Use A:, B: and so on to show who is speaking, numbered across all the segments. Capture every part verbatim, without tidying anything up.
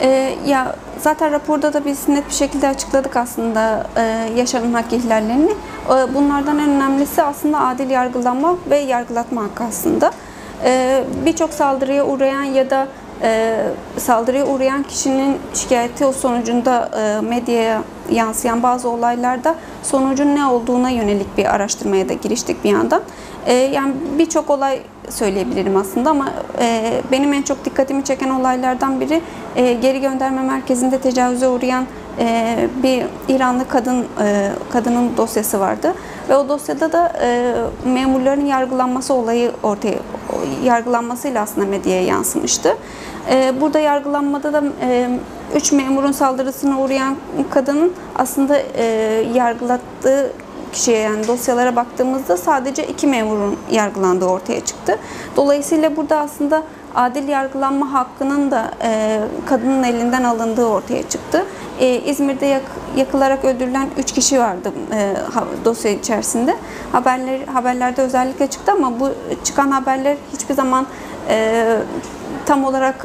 A: Ee, ya zaten raporda da biz net bir şekilde açıkladık aslında e, yaşanan hak ihlallerini. E, bunlardan en önemlisi aslında adil yargılanma ve yargılatma hakkı aslında. E, Birçok saldırıya uğrayan ya da e, saldırıya uğrayan kişinin şikayeti o sonucunda e, medyaya yansıyan bazı olaylarda sonucun ne olduğuna yönelik bir araştırmaya da giriştik bir yandan. E, yani birçok olay söyleyebilirim aslında ama e, benim en çok dikkatimi çeken olaylardan biri e, geri gönderme merkezinde tecavüze uğrayan e, bir İranlı kadın e, kadının dosyası vardı ve o dosyada da e, memurların yargılanması olayı ortaya yargılanmasıyla aslında medyaya yansımıştı. E, burada yargılanmada da e, üç memurun saldırısına uğrayan kadının aslında e, yargılattığı kişiye, yani dosyalara baktığımızda sadece iki memurun yargılandığı ortaya çıktı. Dolayısıyla burada aslında adil yargılanma hakkının da e, kadının elinden alındığı ortaya çıktı. E, İzmir'de yak, yakılarak öldürülen üç kişi vardı e, dosya içerisinde. Haberler, haberlerde özellikle çıktı ama bu çıkan haberler hiçbir zaman e, tam olarak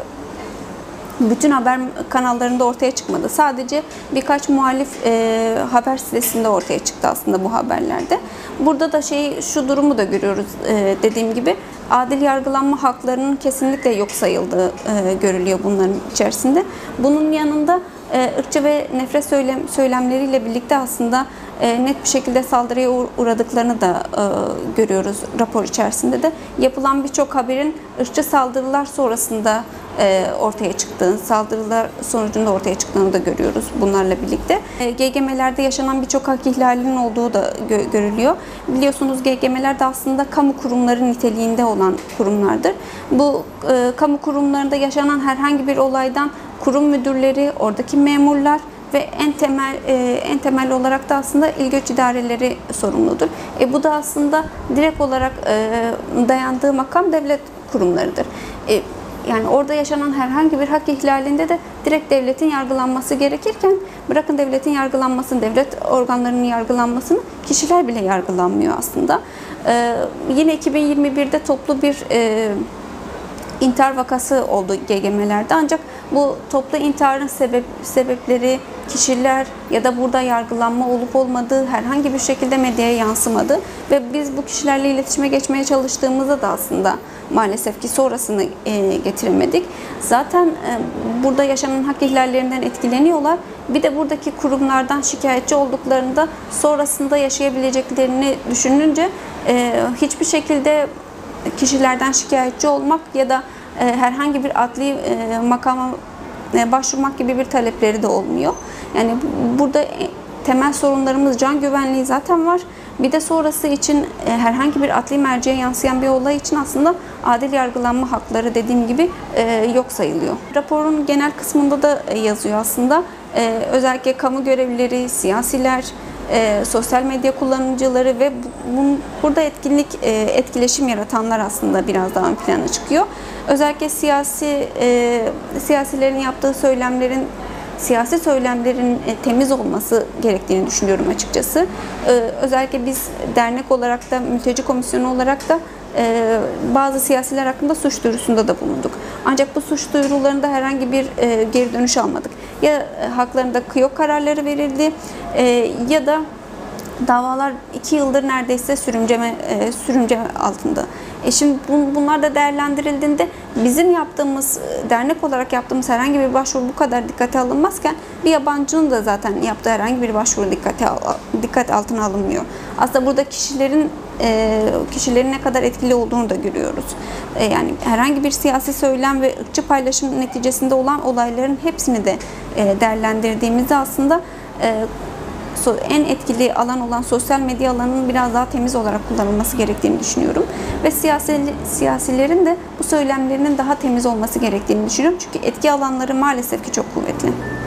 A: bütün haber kanallarında ortaya çıkmadı. Sadece birkaç muhalif e, haber sitesinde ortaya çıktı aslında bu haberlerde. Burada da şey şu durumu da görüyoruz e, dediğim gibi adil yargılanma haklarının kesinlikle yok sayıldığı e, görülüyor bunların içerisinde. Bunun yanında e, ırkçı ve nefret söylem, söylemleriyle birlikte aslında e, net bir şekilde saldırıya uğradıklarını da e, görüyoruz rapor içerisinde de. Yapılan birçok haberin ırkçı saldırılar sonrasında e, ortaya çıktığını, saldırılar sonucunda ortaya çıktığını da görüyoruz bunlarla birlikte. E, G G M'lerde yaşanan birçok hak ihlalinin olduğu da gö görülüyor. Biliyorsunuz G G M'ler de aslında kamu kurumları niteliğinde olan kurumlardır. Bu e, kamu kurumlarında yaşanan herhangi bir olaydan kurum müdürleri, oradaki memurlar ve en temel e, en temel olarak da aslında il göç idareleri sorumludur. E, bu da aslında direkt olarak e, dayandığı makam devlet kurumlarıdır. E, yani orada yaşanan herhangi bir hak ihlalinde de direkt devletin yargılanması gerekirken bırakın devletin yargılanmasını, devlet organlarının yargılanmasını kişiler bile yargılanmıyor aslında. E, yine iki bin yirmi bir'de toplu bir e, intihar vakası oldu G G M'lerde ancak bu toplu intiharın sebep, sebepleri, kişiler ya da burada yargılanma olup olmadığı herhangi bir şekilde medyaya yansımadı ve biz bu kişilerle iletişime geçmeye çalıştığımızda da aslında maalesef ki sonrasını e, getiremedik. Zaten e, burada yaşanan hak ihlallerinden etkileniyorlar. Bir de buradaki kurumlardan şikayetçi olduklarında sonrasında yaşayabileceklerini düşününce e, hiçbir şekilde kişilerden şikayetçi olmak ya da e, herhangi bir adli e, makama e, başvurmak gibi bir talepleri de olmuyor. Yani bu, burada e, temel sorunlarımız can güvenliği zaten var. Bir de sonrası için e, herhangi bir adli merceğe yansıyan bir olay için aslında adil yargılanma hakları dediğim gibi e, yok sayılıyor. Raporun genel kısmında da e, yazıyor aslında. E, özellikle kamu görevlileri, siyasiler, E, sosyal medya kullanıcıları ve bu, bu, burada etkinlik, e, etkileşim yaratanlar aslında biraz daha ön plana çıkıyor. Özellikle siyasi e, siyasilerin yaptığı söylemlerin, siyasi söylemlerin e, temiz olması gerektiğini düşünüyorum açıkçası. E, özellikle biz dernek olarak da, mülteci komisyonu olarak da e, bazı siyasiler hakkında suç duyurusunda da bulunduk. Ancak bu suç duyurularında herhangi bir e, geri dönüş almadık. Ya e, haklarında kıyok kararları verildi e, ya da davalar iki yıldır neredeyse sürümceme, e, sürümceme altında. E şimdi bun, bunlar da değerlendirildiğinde bizim yaptığımız, dernek olarak yaptığımız herhangi bir başvuru bu kadar dikkate alınmazken bir yabancının da zaten yaptığı herhangi bir başvuru dikkate, dikkat altına alınmıyor. Aslında burada kişilerin e, kişilerin ne kadar etkili olduğunu da görüyoruz. E, yani herhangi bir siyasi söylem ve ırkçı paylaşım neticesinde olan olayların hepsini de e, değerlendirdiğimizde aslında e, en etkili alan olan sosyal medya alanının biraz daha temiz olarak kullanılması gerektiğini düşünüyorum. Ve siyasi, siyasilerin de bu söylemlerinin daha temiz olması gerektiğini düşünüyorum. Çünkü etki alanları maalesef ki çok kuvvetli.